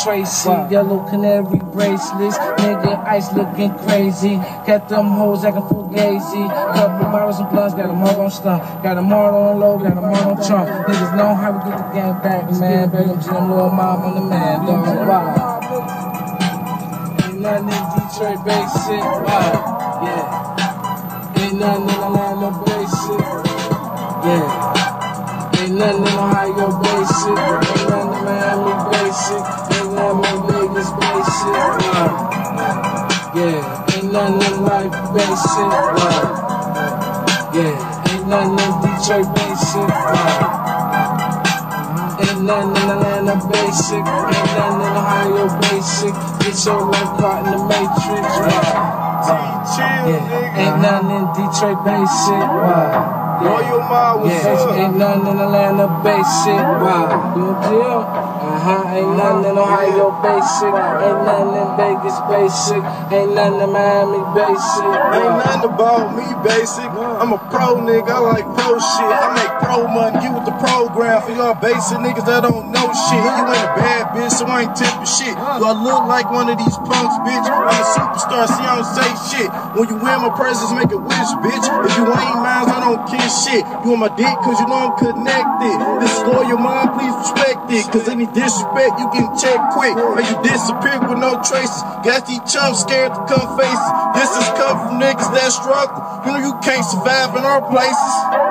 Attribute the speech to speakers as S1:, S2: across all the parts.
S1: Tracy, yellow canary bracelets, nigga ice looking crazy. Got them hoes acting fugazi. Couple bottles and blunts, got them all on stump. Got them all on low, got them all on trump. Niggas know how we get the game back, man. BMGM little mom on the man, dog. Wow. Ain't nothing in Detroit basic, wow, yeah. Ain't nothing in Atlanta basic, yeah. Ain't nothing in Ohio basic, ain't nothing in Miami basic, ain't nothing in Vegas basic, wow, yeah. Ain't nothing in life basic, wow, yeah. Ain't nothing in Detroit basic, wow. Ain't nothing in Atlanta basic, ain't nothing in Ohio basic. Get your life caught in the matrix, wow. Yeah. Ain't nothing in Detroit basic, wow.
S2: Royal Ma, what's up?
S1: Ain't nothing in Atlanta basic, wow. BMGM, ain't nothing in Ohio basic, ain't nothing in Vegas basic, ain't nothing in Miami basic, wow.
S2: Ain't nothing about me basic. I'm a pro nigga, I like pro shit. I make pro money, you with the program. For y'all basic niggas that don't know shit. You ain't a bad bitch, so I ain't tipping shit. Y'all look like one of these punks, bitch. I'm a superstar, see I don't say shit. When you wear my presents, make a wish, bitch. If you ain't mine, I don't kiss shit. You on my dick cause you know I'm connected. This is loyal mind, please respect it. Cause any disrespect, you can check quick. Or you disappear with no traces. Got these chumps scared to come face it. This is come from niggas that struggle. You know you can't survive in our places.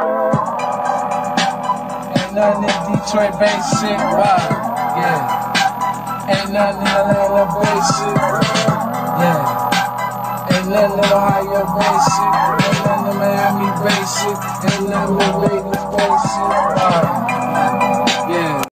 S1: Ain't nothing in Detroit basic, wow, yeah. Ain't nothing in Atlanta basic, yeah. Ain't nothing in Ohio basic, ain't nothing in Miami basic, ain't nothing in Vegas basic, wow.